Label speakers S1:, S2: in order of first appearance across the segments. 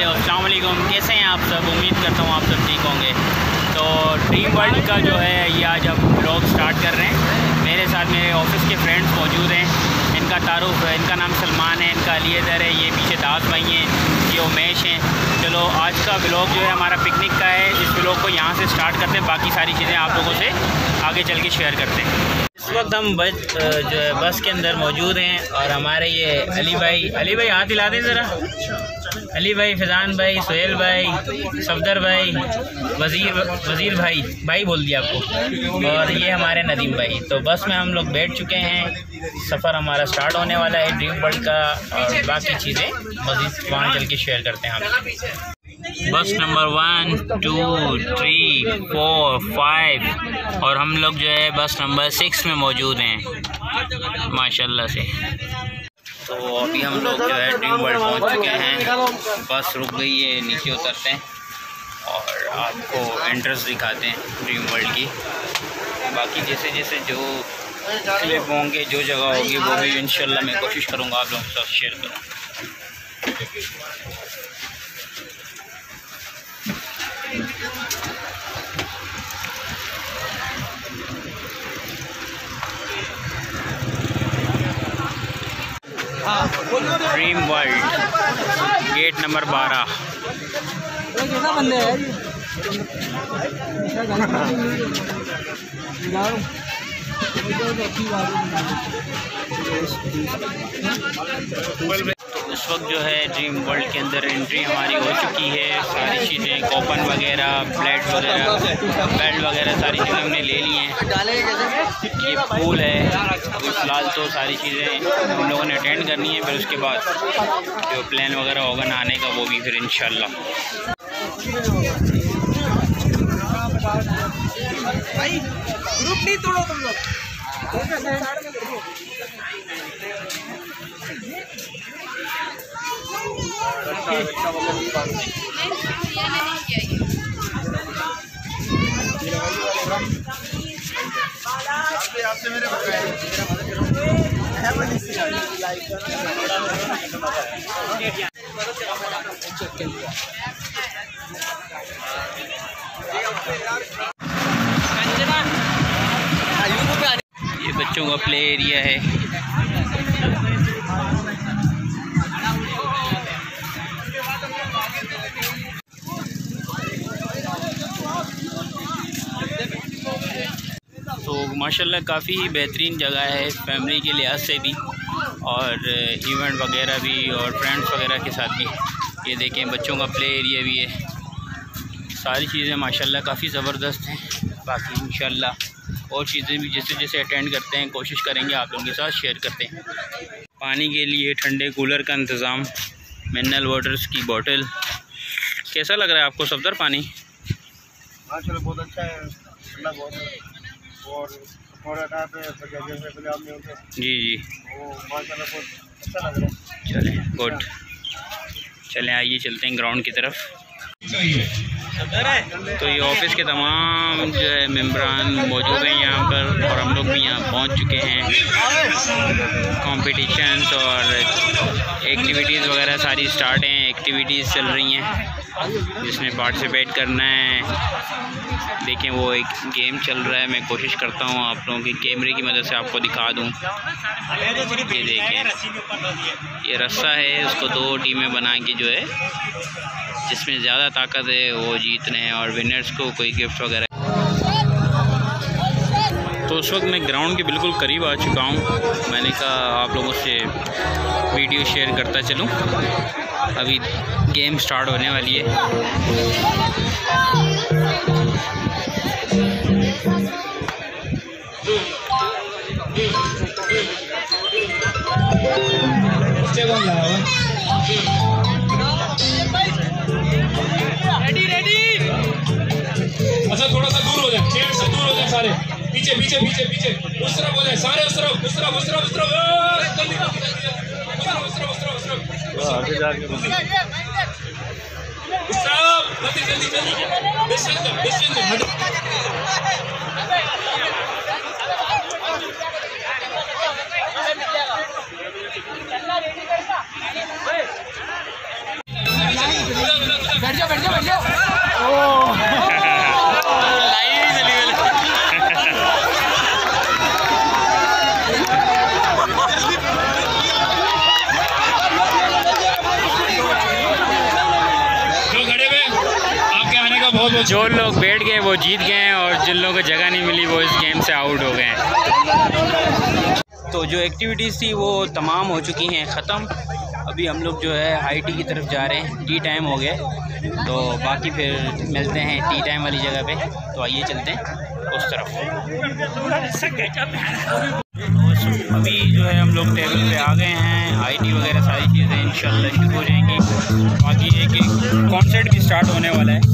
S1: अस्सलाम वालेकुम। कैसे हैं आप सब? उम्मीद करता हूँ आप सब ठीक होंगे। तो ड्रीम वर्ल्ड का जो है ये आज अब ब्लॉग स्टार्ट कर रहे हैं। मेरे साथ मेरे ऑफिस के फ्रेंड्स मौजूद हैं। इनका तारुफ है, इनका नाम सलमान है, इनका अलीदर है, ये पीछे दास भाई हैं, ये उमेश हैं। चलो आज का ब्लॉग जो है हमारा पिकनिक का है। इस ब्लॉग को यहाँ से स्टार्ट करते हैं, बाकी सारी चीज़ें आप लोगों से आगे चल के शेयर करते हैं। इस वक्त हम जो है बस के अंदर मौजूद हैं और हमारे ये अली भाई हाथ हिला दें ज़रा। अली भाई, फैज़ान भाई, सोहेल भाई, सफदर भाई, वज़ीर भाई बोल दिया आपको, और ये हमारे नदीम भाई। तो बस में हम लोग बैठ चुके हैं। सफ़र हमारा स्टार्ट होने वाला है ड्रीम वर्ल्ड का, और बाकी चीज़ें मज़ीद वहाँ चल के शेयर करते हैं हम। बस नंबर 1, 2, 3, 4, 5 और हम लोग जो है बस नंबर 6 में मौजूद हैं माशाल्लाह से। तो अभी हम लोग जो है ड्रीम वर्ल्ड पहुंच चुके हैं। बस रुक गई है, नीचे उतरते हैं और आपको एंट्रेंस दिखाते हैं ड्रीम वर्ल्ड की। बाकी जैसे जैसे जो क्लिप होंगे, जो जगह होगी, वो भी इंशाल्लाह मैं कोशिश करूँगा आप लोगों के साथ शेयर करूँ। Dream world gate number 12। इस वक्त जो है ड्रीम वर्ल्ड के अंदर एंट्री हमारी हो चुकी है। सारी चीज़ें कॉपन वगैरह, प्लेट वगैरह, बेल्ट वगैरह सारी चीज़ें हमने ले ली हैं। ये पूल है। अभी फ़िलहाल तो सारी चीज़ें हम लोगों ने अटेंड करनी है, फिर उसके बाद जो प्लान वगैरह होगा नहाने का वो भी फिर इंशाल्लाह।
S2: भाई ग्रुप नहीं तोड़ो तुम लोग। आपसे मेरे
S1: ये बच्चों का प्ले एरिया है। तो माशाल्लाह काफ़ी बेहतरीन जगह है फैमिली के लिहाज से भी, और इवेंट वगैरह भी, और फ्रेंड्स वगैरह के साथ भी। ये देखें बच्चों का प्ले एरिया भी है। सारी चीज़ें माशाल्लाह काफ़ी ज़बरदस्त हैं। बाकी इंशाल्लाह और चीज़ें भी जैसे जैसे अटेंड करते हैं कोशिश करेंगे आप लोगों के साथ शेयर करते हैं। पानी के लिए ठंडे कूलर का इंतज़ाम, मिनरल वाटर्स की बोतल। कैसा लग रहा है आपको सफदर पानी?
S2: माशाल्लाह बहुत अच्छा है, ठंडा बहुत है, और
S1: जी
S2: वो माशाल्लाह बहुत अच्छा लग रहा है।
S1: चलें गुड, चलें आइए चलते हैं ग्राउंड की तरफ। तो ये ऑफिस के तमाम जो है मेंबरान मौजूद हैं यहाँ पर, और हम लोग भी यहाँ पहुँच चुके हैं। कॉम्पिटिशन्स और एक्टिविटीज़ वगैरह सारी स्टार्ट हैं, एक्टिविटीज़ चल रही हैं जिसमें पार्टिसिपेट करना है। देखें वो एक गेम चल रहा है, मैं कोशिश करता हूँ आप लोगों की कैमरे की मदद से आपको दिखा दूँ। ये देखें ये रस्सा है, उसको 2 टीमें बना के जो है जिसमें ज़्यादा ताकत है वो जीत रहे हैं, और विनर्स को कोई गिफ्ट वगैरह। तो उस वक्त मैं ग्राउंड के बिल्कुल करीब आ चुका हूँ। मैंने कहा आप लोगों से वीडियो शेयर करता चलूँ। अभी गेम स्टार्ट होने वाली है।
S3: रेडी। अच्छा थोड़ा सा दूर हो जाए, चेयर से दूर हो जाए सारे। पीछे उस तरफ हो जाए सारे, उस तरफ। जल्दी
S1: जो लोग बैठ गए वो जीत गए हैं और जिन लोगों को जगह नहीं मिली वो इस गेम से आउट हो गए हैं। तो जो एक्टिविटीज़ थी वो तमाम हो चुकी हैं ख़त्म। अभी हम लोग जो है हाई टी की तरफ जा रहे हैं, टी टाइम हो गया, तो बाकी फिर मिलते हैं टी टाइम वाली जगह पे। तो आइए चलते हैं उस तरफ। अभी जो है हम लोग टेबल पे आ गए हैं, हाई टी वगैरह सारी चीज़ें इंशाल्लाह शुरू हो जाएंगी। बाकी एक कॉन्सर्ट भी स्टार्ट होने वाला है,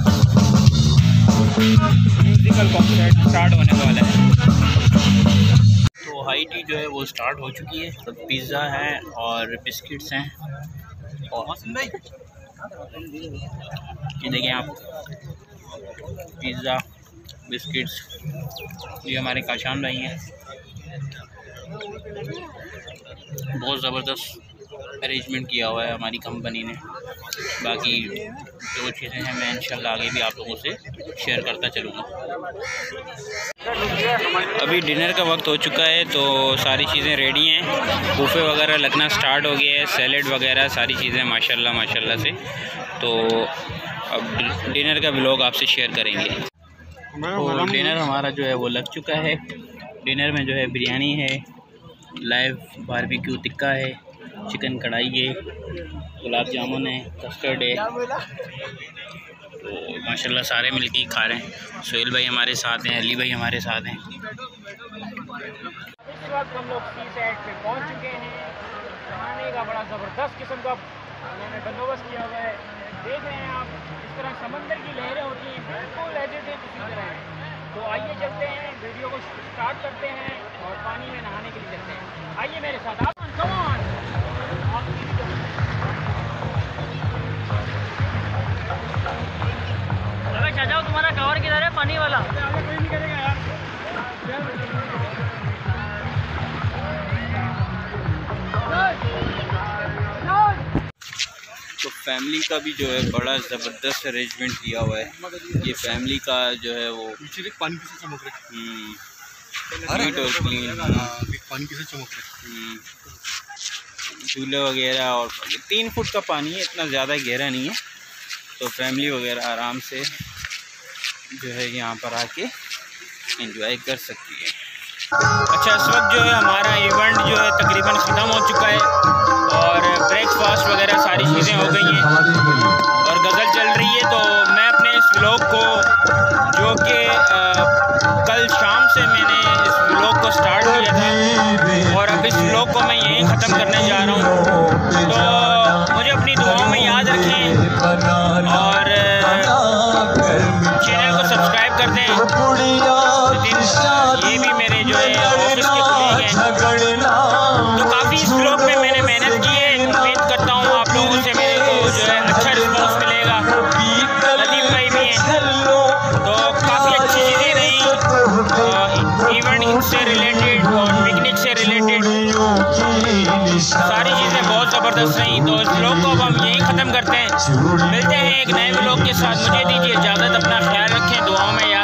S1: म्यूज़िकल कॉन्सर्ट स्टार्ट होने वाला है। तो हाई टी जो है वो स्टार्ट हो चुकी है। तो पिज़्ज़ा है और बिस्किट्स हैं और ये देखें आप, पिज़्ज़ा बिस्किट्स ये हमारे काशान भाई हैं। बहुत ज़बरदस्त अरेंजमेंट किया हुआ है हमारी कंपनी ने। बाकी जो चीज़ें हैं मैं इंशाल्लाह आगे भी आप लोगों से शेयर करता चलूँगा। अभी डिनर का वक्त हो चुका है, तो सारी चीज़ें रेडी हैं, बुफे वगैरह लगना स्टार्ट हो गया है, सैलेड वगैरह सारी चीज़ें माशाल्लाह से। तो अब डिनर का व्लॉग आपसे शेयर करेंगे। तो डिनर हमारा जो है वो लग चुका है। डिनर में जो है बिरयानी है, लाइव बारबेक्यू टिक्का है, चिकन कढ़ाई है, गुलाब जामुन है, कस्टर्ड है। तो माशाल्लाह सारे मिलके खा रहे हैं। सोहेल भाई हमारे साथ हैं, अली भाई हमारे साथ हैं। इस वक्त हम लोग सी साइड पे पहुंच चुके हैं। खाने का बड़ा ज़बरदस्त किस्म का उन्होंने बंदोबस्त किया हुआ है। देख रहे हैं आप, इस तरह समंदर की लहरें होती हैं, बिल्कुल ऐसे थे उसी तरह है। तो आइए चलते हैं, वीडियो को स्टार्ट करते हैं और पानी में नहाने के लिए चलते हैं। आइए मेरे साथ। जाओ, तुम्हारा कवर किधर है पानी वाला? कोई नहीं करेगा यार। तो फैमिली का भी जो है बड़ा ज़बरदस्त अरेंजमेंट किया हुआ है। ये फैमिली का जो है वो
S2: पानी से चमक रहा है,
S1: नीट और क्लीन,
S2: पानी से चमक रहा है,
S1: झूले वगैरह। और 3 फुट का पानी है, इतना ज़्यादा गहरा नहीं है। तो फैमिली वगैरह आराम से जो है यहाँ पर आके एंजॉय कर सकती है। अच्छा, इस वक्त जो है हमारा इवेंट जो है तकरीबन ख़त्म हो चुका है और ब्रेकफास्ट वगैरह सारी चीज़ें हो गई हैं और गज़ल चल रही है। तो मैं अपने इस व्लॉग को, जो कि कल शाम से मैंने इस व्लॉग को स्टार्ट किया था और अब इस व्लॉग को मैं यहीं ख़त्म करने जा रहा हूँ। तो मुझे अपनी दुआओं में याद रखें और चैनल को सब्सक्राइब कर दें। ये भी मेरे जो है ऑफिस के कलीग हैं। तो काफ़ी इस व्लॉग में मैंने मेहनत की है। उम्मीद करता हूँ आप लोगों से मेरे को जो है अच्छा रिस्पॉन्स मिलेगा। नदीम भाई भी हैं, तो काफ़ी अच्छी चीज़ें रही, इवेंट से रिलेटेड और पिकनिक से रिलेटेड सारी चीज़ें बहुत ज़बरदस्त रही। तो इस व्लॉग को अब हम यहीं ख़त्म करते हैं। मिलते हैं एक नए व्लॉग के साथ। मुझे दीजिए इजाज़त, अपना ख्याल रखें, दुआओं में